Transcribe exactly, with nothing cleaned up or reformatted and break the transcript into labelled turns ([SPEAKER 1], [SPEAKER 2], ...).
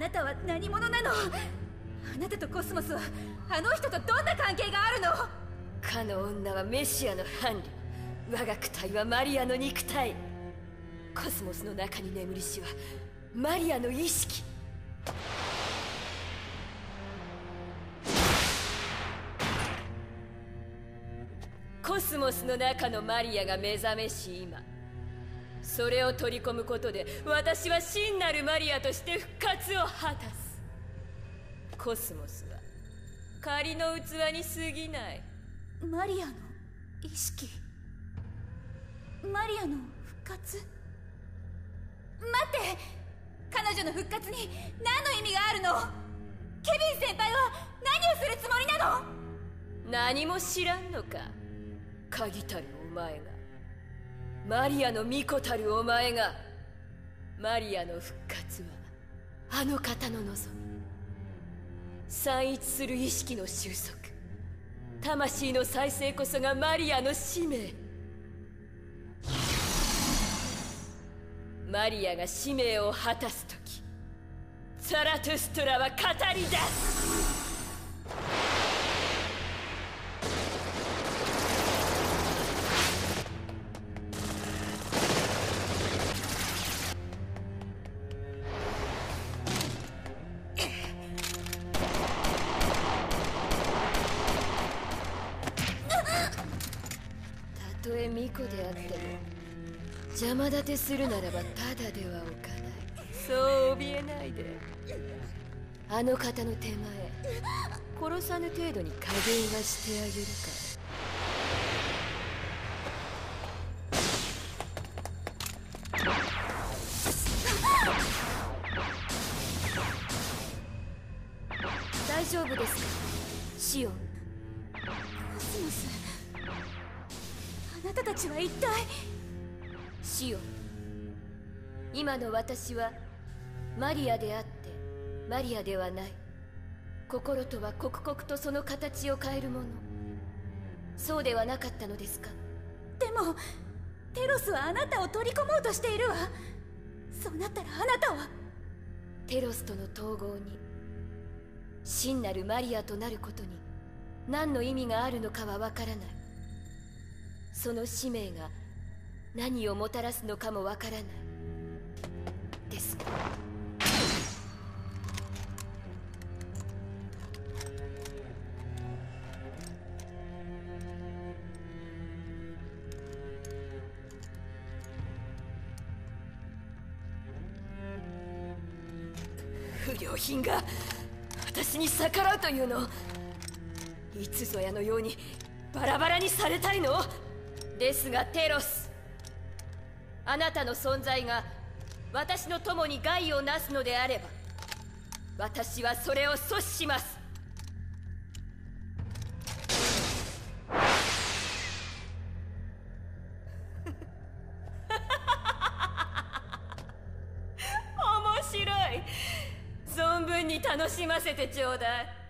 [SPEAKER 1] なたは何者なの？あなたとコスモスはあの人とどんな関係があるの？
[SPEAKER 2] かの女はメシアの伴侶、我が躯体はマリアの肉体。コスモスの中に眠りしはマリアの意識。コスモスの中のマリアが目覚めし今、それを取り込むことで私は真なるマリアとして復活を果たす。コスモスは仮の器に過ぎない。
[SPEAKER 1] マリアの意識、マリアの復活。待って、彼女の復活に何の意味があるの？ケビン先輩は何をするつもりなの？
[SPEAKER 2] 何も知らんのか、鍵たるお前が、マリアの巫女たるお前が。マリアの復活はあの方の望み。散逸する意識の収束、魂の再生こそがマリアの使命。マリアが使命を果たす時、ザラトゥストラは語り出す。たとえ巫女であっても邪魔立てするならばただではおかない。そう怯えないで。あの方の手前、殺さぬ程度に加減はしてあげるから。大丈夫ですか、シオン。
[SPEAKER 1] コスモス、あなたたちは一体。
[SPEAKER 2] シオン、今の私はマリアであってマリアではない。心とは刻々とその形を変えるもの。そうではなかったのですか？
[SPEAKER 1] でもテロスはあなたを取り込もうとしているわ。そうなったらあなたは
[SPEAKER 2] テロスとの統合に、真なるマリアとなることに何の意味があるのかはわからない。その使命が何をもたらすのかもわからないですが、不良品が私に逆らうというの？いつぞやのようにバラバラにされたいの？ですがテロス、あなたの存在が私の友に害をなすのであれば、私はそれを阻止します。面白い。存分に楽しませてちょうだい。